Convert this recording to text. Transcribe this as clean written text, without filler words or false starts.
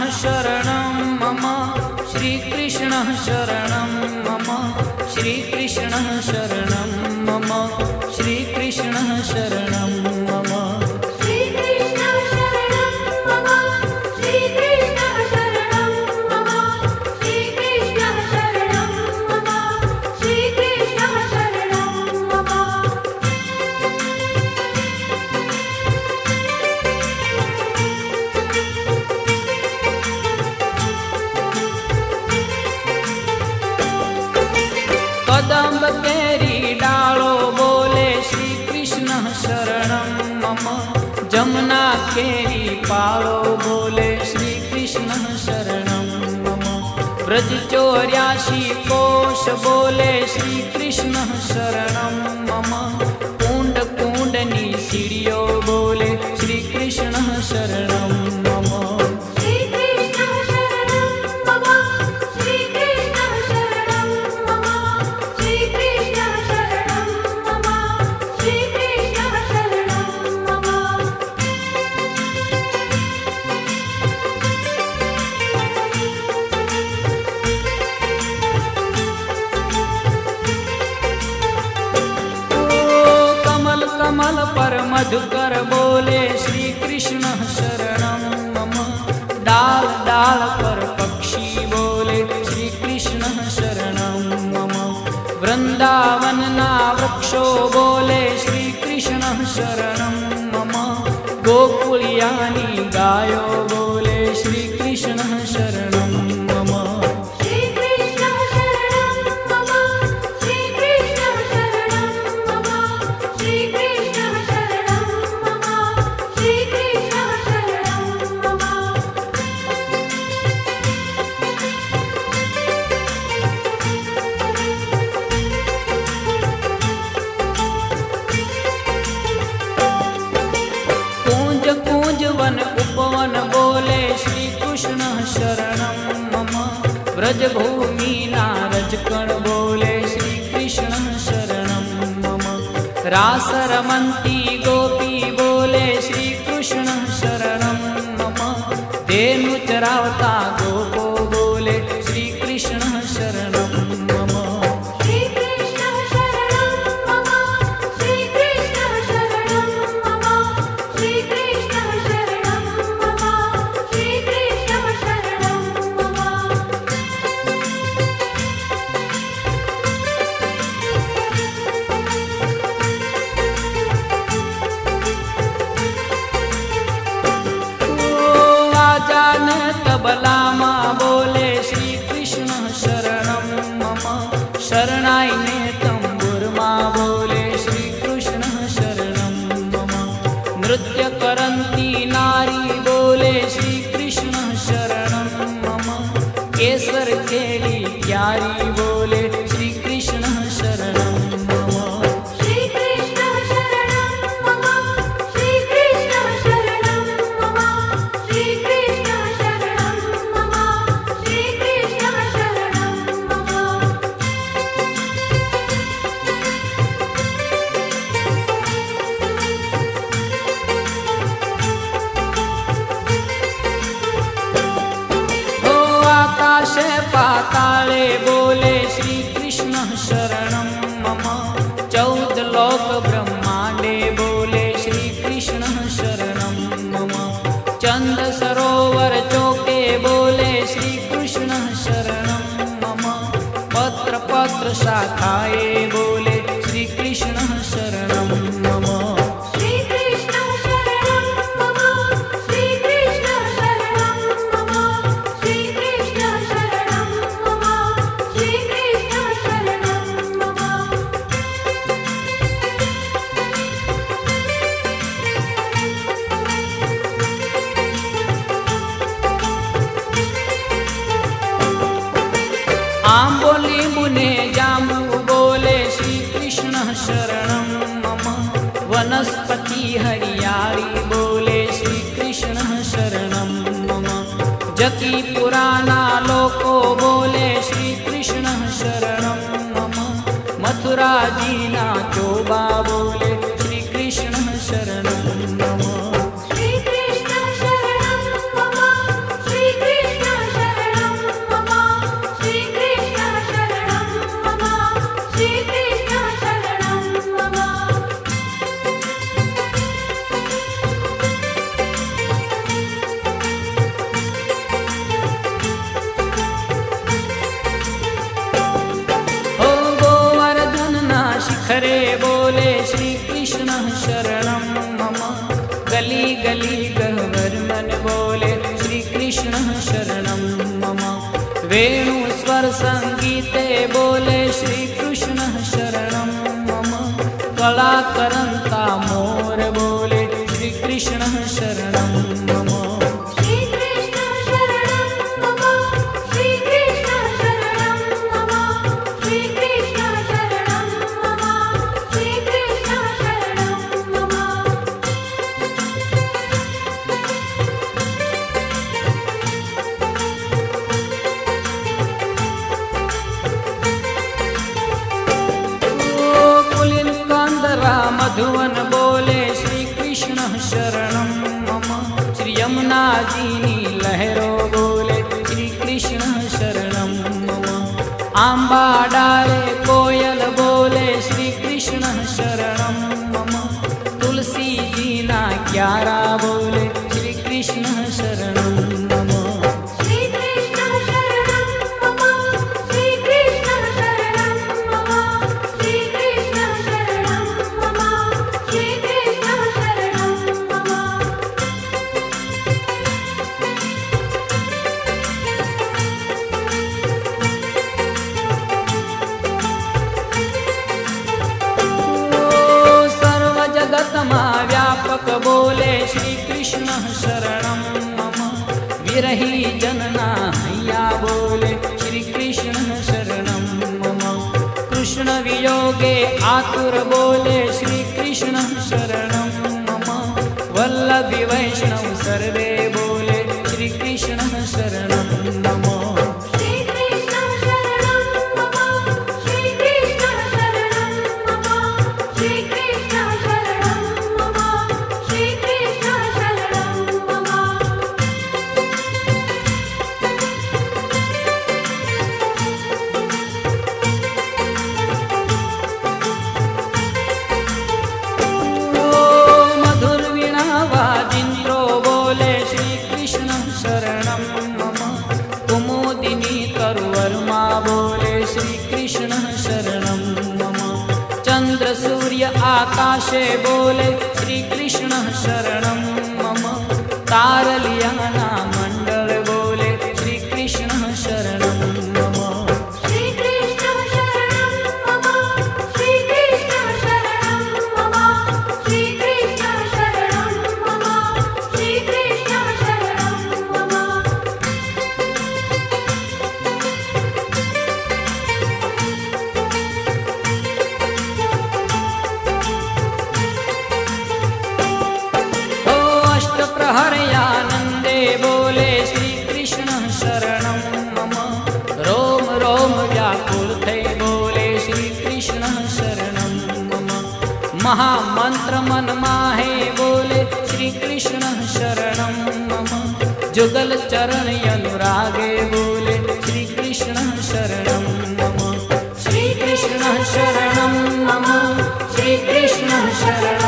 शरणं मम श्रीकृष्णः शरणं मम श्रीकृष्णः शरणं मम श्रीकृष्णः शरणं मम श्रीकृष्णः शरणं मम श्रीकृष्णः शरणं मम श्रीकृष्णः शरणं मम श्रीकृष्णः शरणं मम कदम्ब केरी डालो बोले श्री कृष्ण शरणं मम जमुना केरी पालो बोले श्री कृष्ण शरणं मम ब्रज 84 कोश बोले श्री कृष्ण शरणं मम कुंड कुंडनी सीढ़ियों बोले श्री कृष्ण शरणं मम श्रीकृष्णः शरणं मम श्रीकृष्णः शरणं मम श्रीकृष्णः शरणं मम श्रीकृष्णः शरणं मम कमल कमल पर मधुकर बोले श्री कृष्ण शरणं मम डाल डाल पर पक्षी बोले श्री कृष्ण शरणं मम वृंदावन ना वृक्षो बोले श्री कृष्ण शरणं मम गोकुलियानी गायो बोले श्री कृष्ण शरणं मम श्रीकृष्णः शरणं मम श्रीकृष्णः शरणं मम श्रीकृष्णः शरणं मम श्रीकृष्णः शरणं मम कूंज कूंज वन उपवन बोले श्री कृष्ण शरणं मम ब्रज भूमि नारजकण बोले श्री कृष्ण शरणं मम रास रमन्ती गोपी बोले श्री कृष्ण शरणं मम धेनु चरावता गोपो बोले श्री कृष्ण शरणं मम श्रीकृष्णः शरणं मम श्रीकृष्णः शरणं मम श्रीकृष्णः शरणं मम श्रीकृष्णः शरणं मम आजान तबला माँ बोले श्री कृष्ण शरणं मम शरणाई ने तंबुर माँ बोले श्री कृष्ण शरणं मम नृत्य करंती नारी बोले श्री कृष्ण शरणं मम केसर केली प्यारी बोले श्री कृष्ण शरणं मम श्रीकृष्णः शरणं मम श्रीकृष्णः शरणं मम श्रीकृष्णः शरणं मम श्रीकृष्णः शरणं मम हो आकाशे पाताले बोले श्री कृष्ण शरणं मम 14 लोक ब्रह्मांडे बोले श्री कृष्ण शरणं मम चंद सरोवर चौके बोले श्री कृष्ण शरणं मम पत्र पत्र शाखाए बोले श्री कृष्ण शरणं मम श्रीकृष्णः शरणं मम श्रीकृष्णः शरणं मम श्रीकृष्णः शरणं मम श्रीकृष्णः शरणं मम आंबोली मुने जामु बोले श्री कृष्ण शरणं मम वनस्पति हरियाली बोले श्री कृष्ण शरणं मम जकी पुराना लोको बोले श्री कृष्ण शरणं मम मथुरा जीना चोबा बोले श्री कृष्ण शरणं मम श्रीकृष्णः शरणं मम श्रीकृष्णः शरणं मम। गली गली गह्वर मन बोले श्री कृष्ण शरणं मम। वेणु स्वर संगीते बोले श्री कृष्ण शरणं मम। कला करंता मोर बोले श्री कृष्ण शरणं मम। श्री कृष्ण शरणं मम। श्री कृष्ण शरणं मम। श्री कृष्ण शरणं मम। श्री कृष्ण शरणं मम। मधुवन बोले श्री कृष्ण शरणं मम। श्री यमुना जीनी लहरो बोले श्री कृष्ण शरणं मम। आंबा डाले कोयल बोले श्री कृष्ण शरणं मम। तुलसी जीना क्यारा बोले श्री कृष्ण शरणं मम। श्री कृष्ण शरणं मम। श्री कृष्ण शरणं मम। श्री कृष्ण शरणं मम। श्री कृष्ण शरणं मम। सर्व जगत मा व्यापक बोले श्री कृष्ण शरणं मम। विरही जनना हैया बोले श्री कृष्ण शरणं मम। कृष्ण वियोगे आतुर बोले श्री कृष्ण शरणं मम। वल्लभी वैष्णव सर्वे बोले श्री कृष्ण शरणं मम। श्री कृष्ण शरणं मम। श्री कृष्ण शरणं मम। श्री कृष्ण शरणं मम। श्री कृष्ण शरणं मम। मधुर वीणा वाजिंद्रो बोले श्री कृष्ण शरणं मम। कुमुदिनी तरुवर्मा बोले श्री कृष्ण शरणं मम। चंद्र सूर्य आकाशे बोले श्री कृष्ण शरणं मम। तारलियाना मंडल बोले श्री कृष्ण शरणं मम। श्री कृष्ण शरणं मम। श्री कृष्ण शरणं मम। श्री कृष्ण शरणं मम। श्री कृष्ण शरणं मम। ओ अष्ट प्रहरयानंदे बोले श्री कृष्ण शरणं मम। रोम रोम व्याकुल थे बोले श्री कृष्ण शरणं मम। महामंत्र मन माहे बोले श्री कृष्ण शरणं मम। जुगल चरण अनुरागे बोले श्री कृष्ण शरणं मम। श्री कृष्ण शरणं मम। श्री कृष्ण शरणं